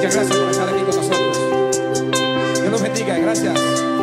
Muchas gracias por estar aquí con nosotros. Dios los bendiga, gracias.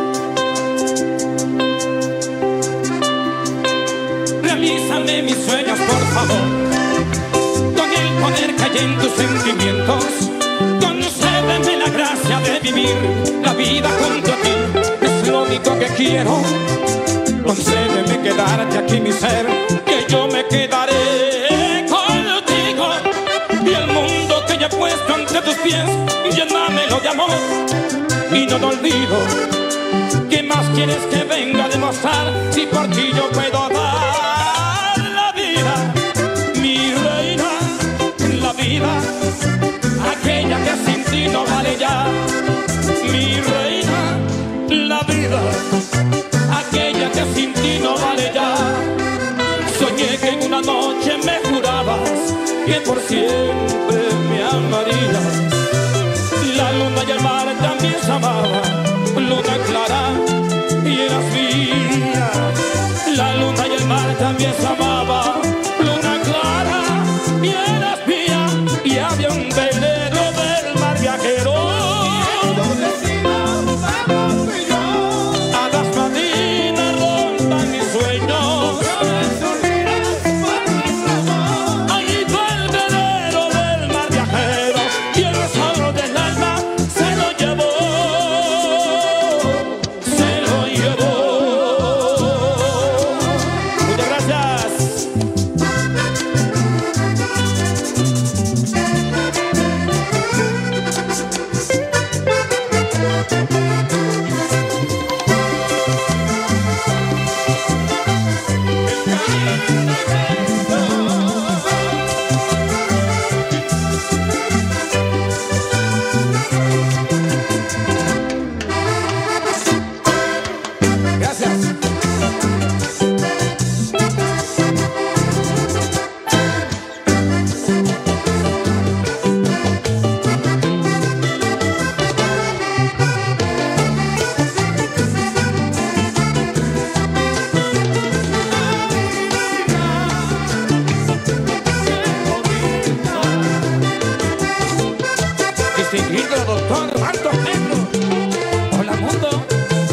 Realízame mis sueños, por favor. Con el poder que hay en tus sentimientos, concédeme la gracia de vivir la vida junto a ti. Es lo único que quiero. Concédeme quedarte aquí, mi ser, que yo me quedaré contigo. Y el mundo que ya he puesto ante tus pies, llénamelo de amor y no te olvido. ¿Qué más quieres que venga a demostrar si por ti yo puedo dar la vida? Mi reina, la vida, aquella que sin ti no vale ya. Mi reina, la vida, aquella que sin ti no vale ya. Soñé que en una noche me jurabas que por siempre me amarías. La luna y el mar también se amaban, luna clara y eras mía. La luna y el mar también se amaban, luna clara y eras mía. Y había un velero del mar viajero. Hadas marinas rondan mis sueños. Ahí va el velero del mar viajero y el tesoro del alma se lo llevó. Se lo llevó. Muchas gracias. Gracias. Distinguido doctor Armando Negro. Hola mundo.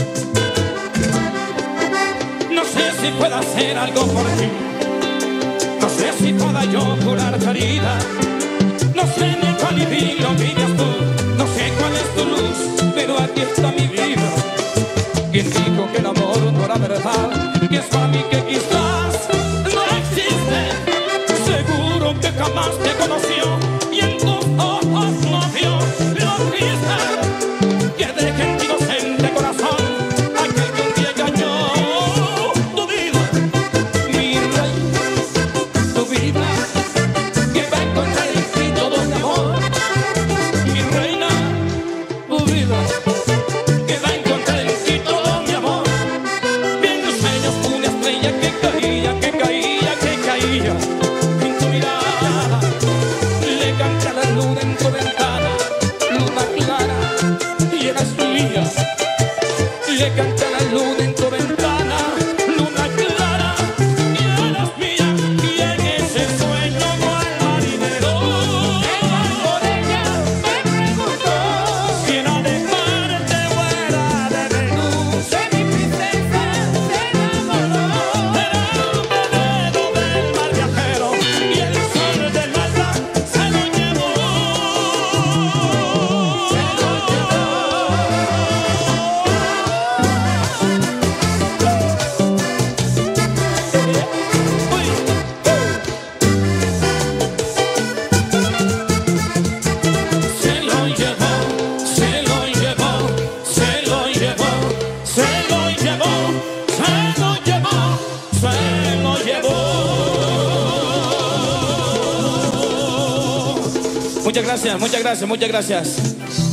No sé si pueda hacer algo por ti. No sé si pueda yo curar tu herida. No sé ni cuál idilio vives tú. No sé cuál es tu luz, pero aquí está mi vida. Quien dijo que el amor no era verdad, y es para mí que quizás no existe. Seguro que jamás te conoció y en tus ojos no vio lo triste que deje en tu inocente corazón aquel que un día engañó tu vida. Mi rey, tu vida, que va a encontrar en ti todo mi amor. Mi reina, tu vida, que va a encontrar en ti todo mi amor. Vi en tus sueños una estrella que caía, que caía, que caía en tu mirada. Le canté a la luna en tu ventana, luna clara y eras mía. Le canté a la luna en tu ventana, luna clara y eras mía. Y en ese sueño cual marinero, por ella me preguntó si era de Marte o era de Venus. De mi princesa se enamoró. Era un velero del mar viajero y el sol del alba se lo llevó. Se lo llevó. Se lo llevó, se lo llevó, se lo llevó, se lo llevó, se lo llevó, se lo llevó. Muchas gracias, muchas gracias, muchas gracias.